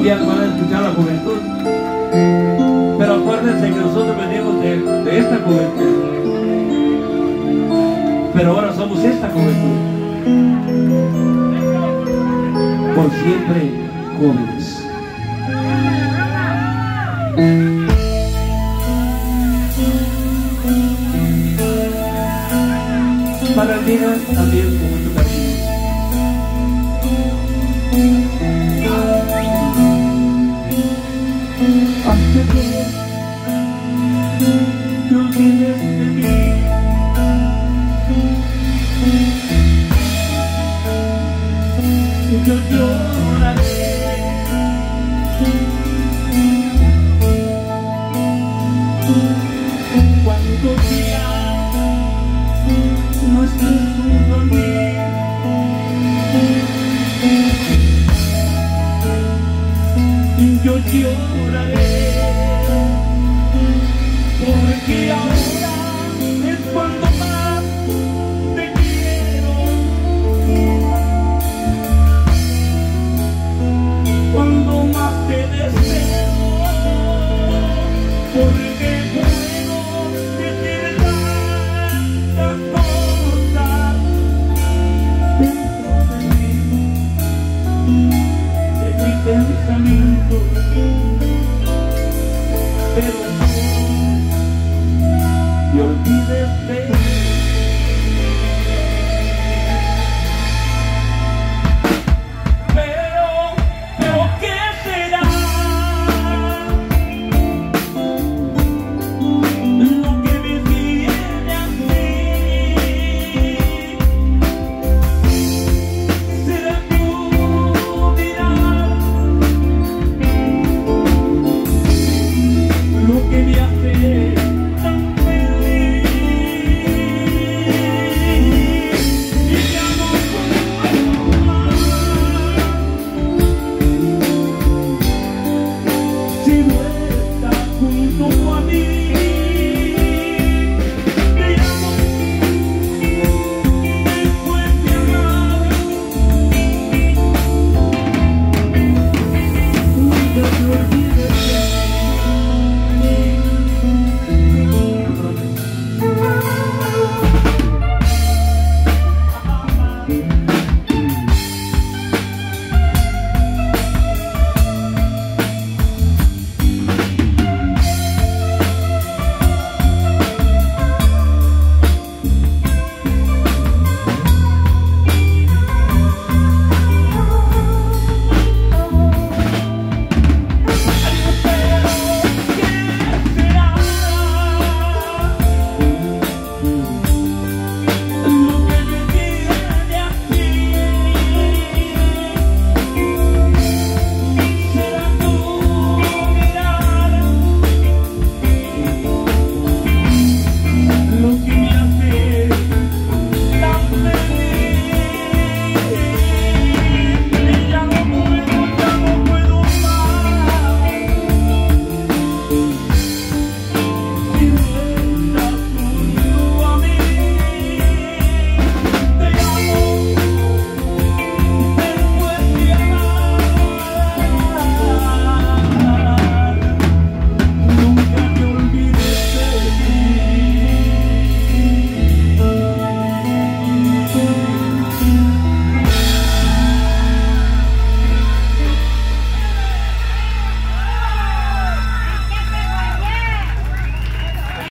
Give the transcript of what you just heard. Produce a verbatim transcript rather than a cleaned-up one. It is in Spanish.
todavía van a escuchar la juventud. Pero acuérdense que nosotros venimos de, de esta juventud. Pero ahora somos esta juventud. Por siempre jóvenes. Para el día también con mucho cariño. Hace que te olvides de mí, yo lloraré cuando ya no estés junto a mí. Yo lloraré porque ahora es cuando más te quiero, cuando más te deseo, porque